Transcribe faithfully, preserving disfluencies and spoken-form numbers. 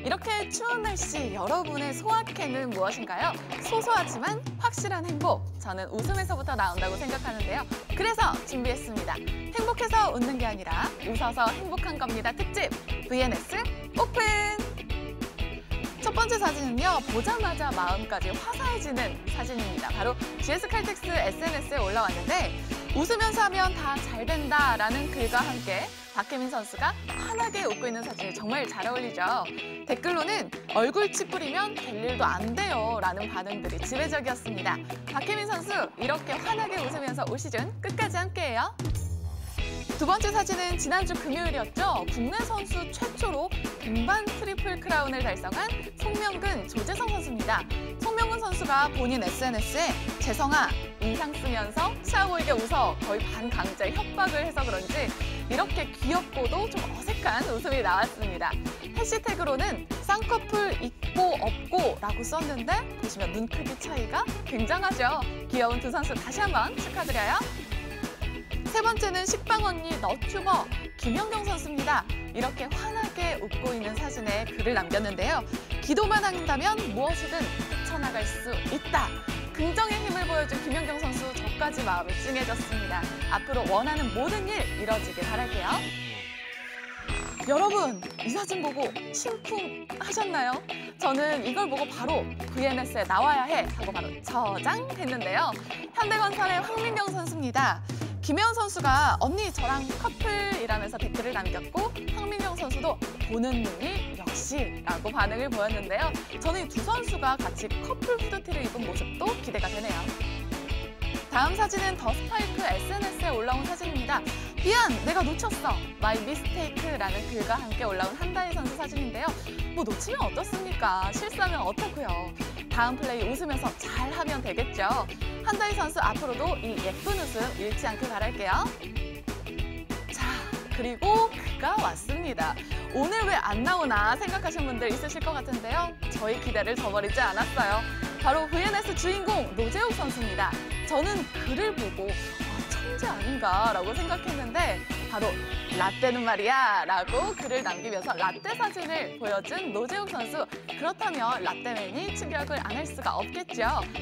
이렇게 추운 날씨 여러분의 소확행은 무엇인가요? 소소하지만 확실한 행복. 저는 웃음에서부터 나온다고 생각하는데요. 그래서 준비했습니다. 행복해서 웃는 게 아니라 웃어서 행복한 겁니다. 특집 브이엔에스 오픈! 첫 번째 사진은요, 보자마자 마음까지 화사해지는 사진입니다. 바로 지에스칼텍스 에스엔에스에 올라왔는데 웃으면서 하면 다 잘 된다라는 글과 함께 박혜민 선수가 환하게 웃고 있는 사진이 정말 잘 어울리죠. 댓글로는 얼굴 찌푸리면 될 일도 안 돼요 라는 반응들이 지배적이었습니다. 박혜민 선수 이렇게 환하게 웃으면서 올 시즌 끝까지 함께해요. 두 번째 사진은 지난주 금요일이었죠. 국내 선수 최초로 등반 트리플 크라운을 달성한 송명근, 조재성 선수입니다. 송명근 선수가 본인 에스엔에스에 재성아, 인상 쓰면서 시아보이게 웃어 거의 반강제 협박을 해서 그런지 이렇게 귀엽고도 좀 어색한 웃음이 나왔습니다. 해시태그로는 쌍꺼풀 있고 없고 라고 썼는데 보시면 눈 크기 차이가 굉장하죠. 귀여운 두 선수 다시 한번 축하드려요. 세 번째는 식빵 언니 너튜버 김연경 선수입니다. 이렇게 환하게 웃고 있는 사진에 글을 남겼는데요. 기도만 한다면 무엇이든 헤쳐나갈 수 있다. 긍정의 힘을 보여준 김연경 선수, 저까지 마음이 찡해졌습니다. 앞으로 원하는 모든 일 이뤄지길 바랄게요. 여러분, 이 사진 보고 심쿵하셨나요? 저는 이걸 보고 바로 브이엔에스에 나와야 해 하고 바로 저장했는데요. 현대건설의 황민경 선수입니다. 김혜원 선수가 언니 저랑 커플이라면서 댓글을 남겼고 황민경 선수도 보는 눈이 역시 라고 반응을 보였는데요. 저는 이 두 선수가 같이 커플 후드티를 입은 모습도 기대가 되네요. 다음 사진은 더 스파이크 에스엔에스에 올라온 사진입니다. 미안, 내가 놓쳤어. 마이 미스테이크라는 글과 함께 올라온 한다희 선수 사진인데요. 뭐 놓치면 어떻습니까? 실수하면 어떡해요. 다음 플레이 웃으면서 잘하면 되겠죠. 한다희 선수 앞으로도 이 예쁜 웃음 잃지 않길 바랄게요. 자, 그리고 그가 왔습니다. 오늘 왜 안 나오나 생각하신 분들 있으실 것 같은데요. 저희 기대를 저버리지 않았어요. 바로 브이엔에스 주인공 노재욱 선수입니다. 저는 글을 보고 아, 천재 아닌가라고 생각했는데 바로 라떼는 말이야 라고 글을 남기면서 라떼 사진을 보여준 노재욱 선수. 그렇다면 라떼맨이 추격을 안 할 수가 없겠죠.